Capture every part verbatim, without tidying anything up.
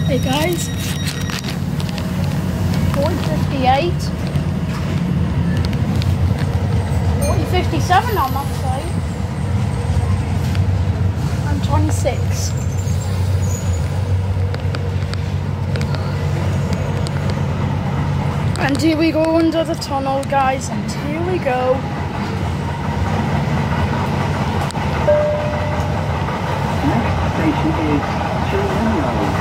Hey guys, forty fifty-eight, forty fifty-seven on that side, and twenty-six. And here we go under the tunnel, guys, and here we go. Next station is Chiltern Road.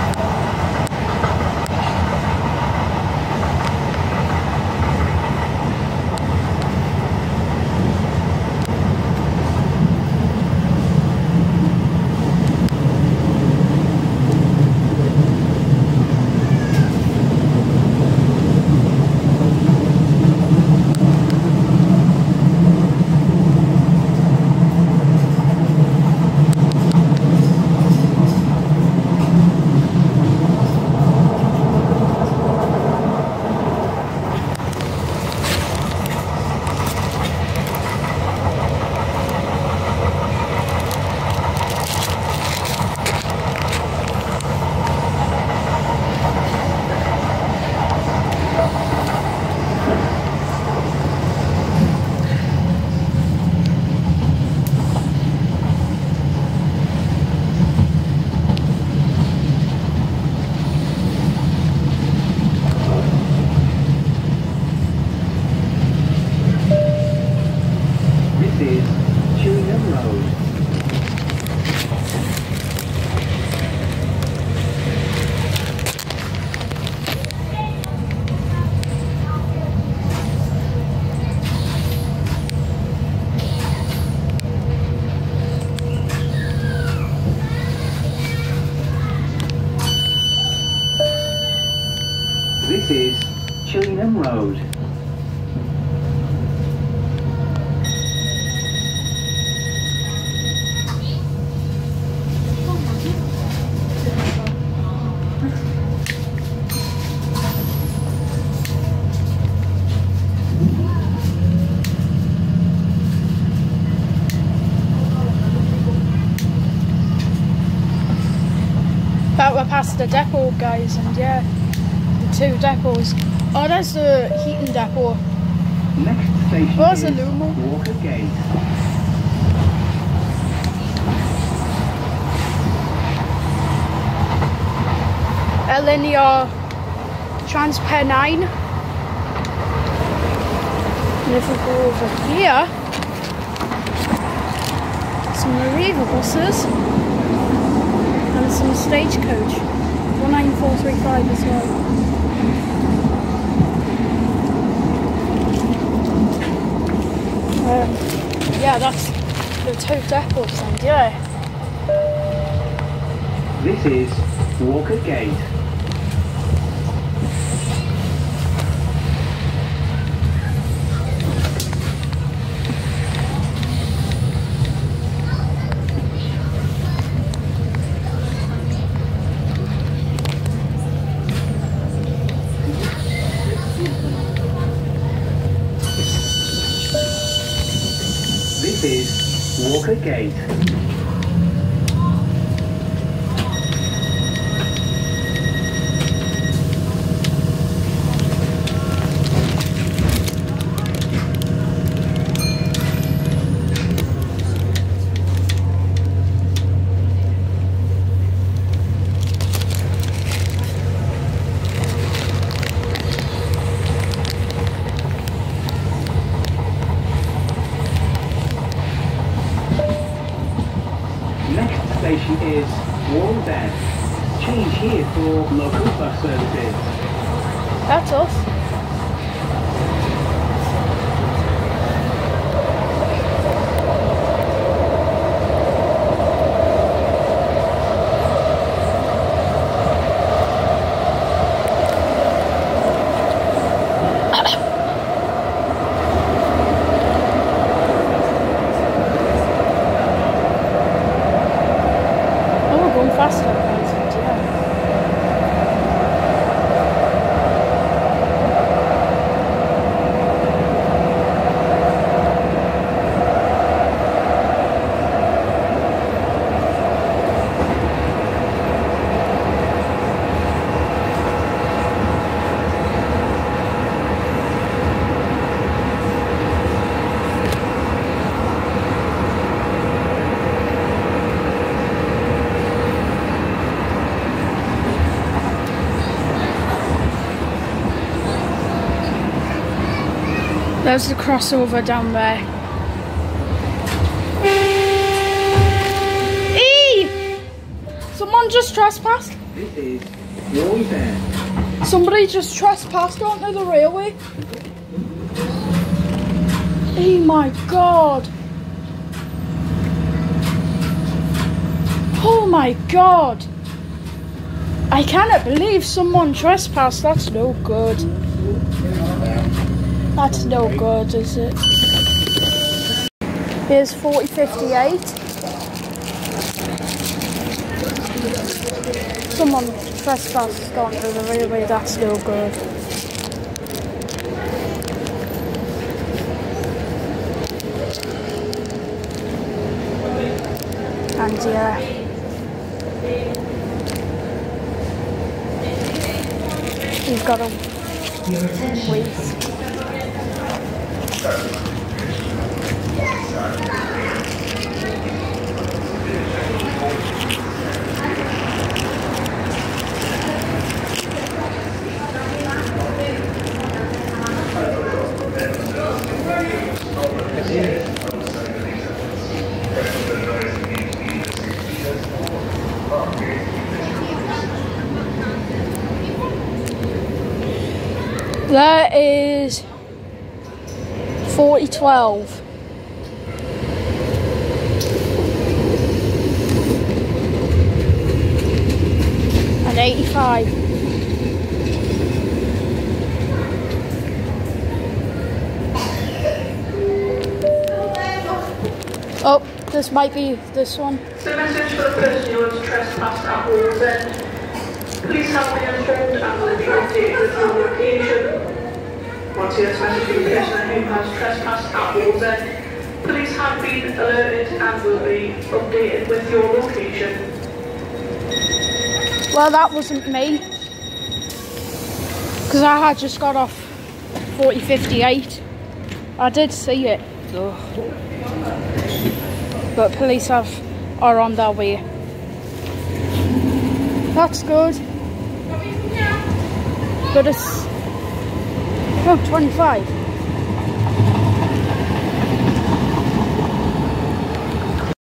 This is Chillingham Road. But we're past the depot, guys, and yeah, the two depots. Oh, there's the heating depot. Next station Where's is the Lumo? Walker Gate. A linear Transpennine. And if we go over here, some Arriva buses and some Stagecoach. one nine four three five as well. Um, yeah, that's the two depots, and yeah. This is Walker Gate. This is Walker Gate. Next station is Walled End. Change here for local bus services. That's us. Faster, guys, yeah. There's the crossover down there. Eee! Someone just trespassed. This is Wallsend. Somebody just trespassed onto the railway. Oh my god. Oh my god. I cannot believe someone trespassed. That's no good. That's no good, is it? Here's forty fifty-eight. Someone trespassed onto the railway. That's no good. And yeah. You've got to wait. There is forty twelve. And eighty-five. Oh, this might be this one. The message for the person who has trespassed at Wallsend. Please have me informed and will be updated with your location. Once this message for the person who has trespassed at Wallsend, please have been alerted and will be updated with your location. Well, that wasn't me, because I had just got off forty fifty-eight. I did see it, though. But police have are on their way. That's good. But it's oh, twenty-five.